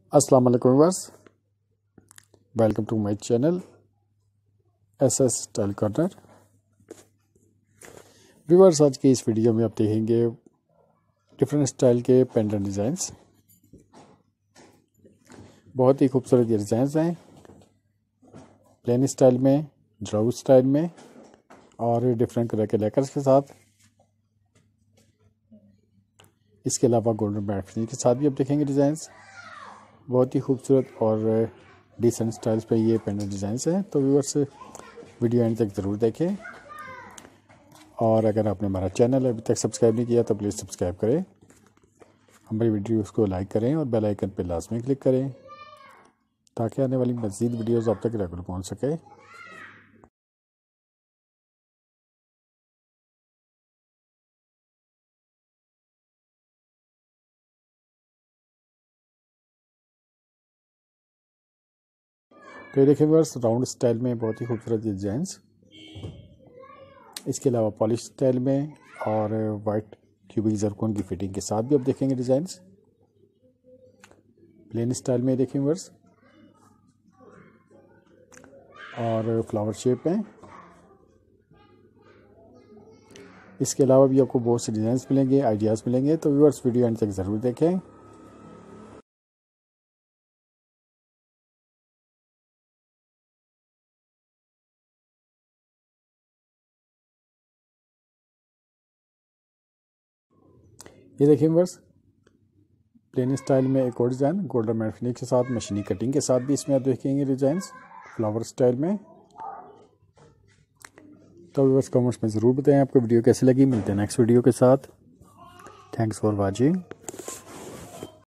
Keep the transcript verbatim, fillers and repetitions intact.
अस्सलाम वालेकुम viewers, welcome to my channel S S style corner. Viewers, आज की इस वीडियो में आप देखेंगे डिफरेंट स्टाइल के पेंडेंट डिज़ाइंस। बहुत ही खूबसूरत ये डिज़ाइंस हैं, प्लेन स्टाइल में, ड्राउ स्टाइल में और डिफरेंट कलर के लेकर्स के साथ। इसके अलावा गोल्डन मैट फिनिश के साथ भी आप देखेंगे डिज़ाइंस। बहुत ही खूबसूरत और डिसेंट स्टाइल्स पे ये पेंडेंट डिज़ाइंस हैं। तो व्यूअर्स, वीडियो एंड तक ज़रूर देखें और अगर आपने हमारा चैनल अभी तक सब्सक्राइब नहीं किया तो प्लीज़ सब्सक्राइब करें, हमारी वीडियोस को लाइक करें और बेल आइकन पर लाजमी क्लिक करें ताकि आने वाली मज़ीद वीडियोस आप तक रेगुलर पहुंच सके। तो ये देखिए व्यूअर्स, राउंड स्टाइल में बहुत ही खूबसूरत डिज़ाइंस। इसके अलावा पॉलिश स्टाइल में और वाइट क्यूबिक जरकोन की फिटिंग के साथ भी आप देखेंगे डिज़ाइंस। प्लेन स्टाइल में देखें व्यूअर्स और फ्लावर शेप में। इसके अलावा भी आपको बहुत से डिज़ाइंस मिलेंगे, आइडियाज़ मिलेंगे। तो व्यूअर्स, वीडियो एंड तक ज़रूर देखें। ये देखिए व्यूअर्स, प्लेन स्टाइल में एक और डिज़ाइन गोल्डन मैट फिनिश के साथ मशीनी कटिंग के साथ भी इसमें आप देखेंगे डिज़ाइंस फ्लावर स्टाइल में। तो व्यूअर्स, कमेंट्स में ज़रूर बताएं आपको वीडियो कैसी लगी। मिलते हैं नेक्स्ट वीडियो के साथ। Thanks for watching.